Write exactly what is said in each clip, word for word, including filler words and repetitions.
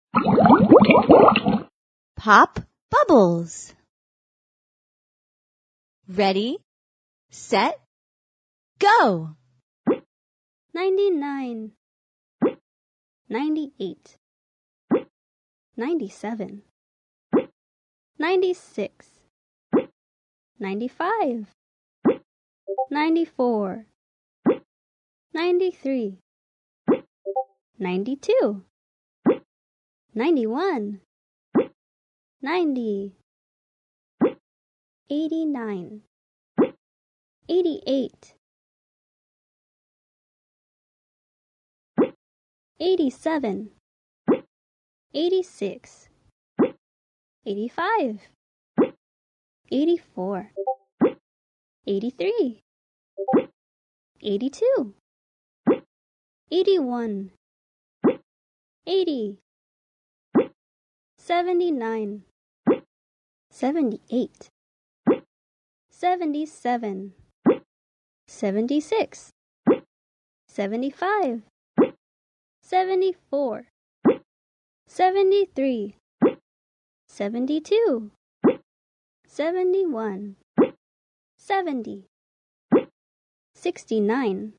Pop bubbles. Ready, set, go! ninety-nine, ninety-eight, ninety-seven, ninety-six, ninety-five, ninety-four, ninety-three, ninety-two, ninety-one, ninety, eighty-nine, eighty-eight, eighty-seven, eighty-six, eighty-five, eighty-four, eighty-three, eighty-two, eighty-one, eighty, seventy-nine, seventy-eight, seventy-seven, seventy-six, seventy-five, seventy-four, seventy-three, seventy-two, seventy-one, seventy, sixty-nine,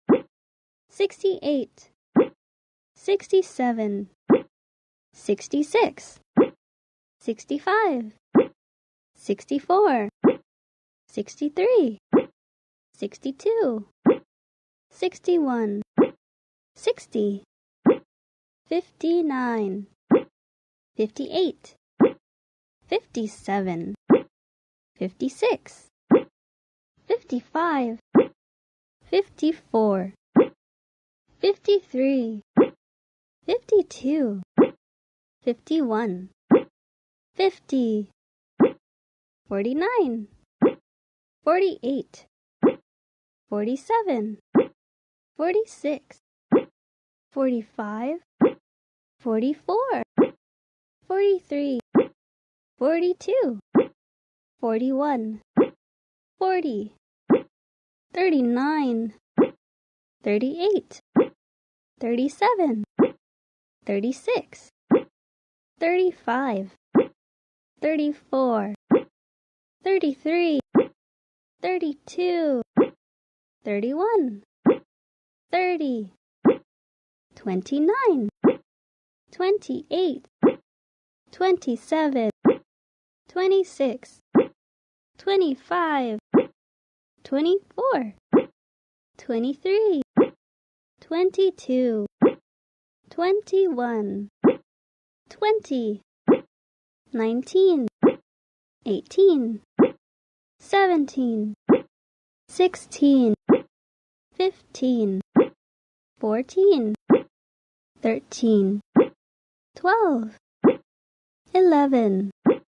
sixty-eight, sixty-seven, sixty-six, sixty-five, sixty-four, sixty-three, sixty-two, sixty-one, sixty, fifty-nine, fifty-eight, fifty-seven, fifty-six, fifty-five, fifty-four, fifty-three, fifty-two, fifty-one, fifty, forty-nine, forty-eight, forty-seven, forty-six, forty-five, forty-four, forty-three, forty-two, forty-one, forty, thirty-nine, thirty-eight, thirty-seven, thirty-six, thirty-five, thirty-four, thirty-three, thirty-two, thirty-one, thirty, twenty-nine, twenty-eight, twenty-seven, twenty-six, twenty-five, twenty-four, twenty-three, twenty-two, twenty-one, twenty, nineteen, eighteen, seventeen, sixteen, fifteen, fourteen, thirteen, twelve, eleven,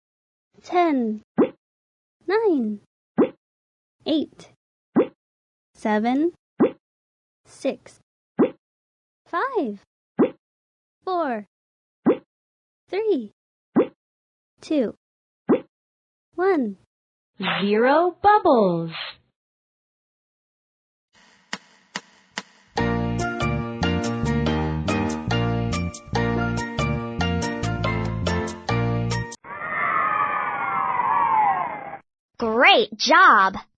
ten, nine, eight, seven, six, five, four, three, two, one. Zero bubbles. Great job!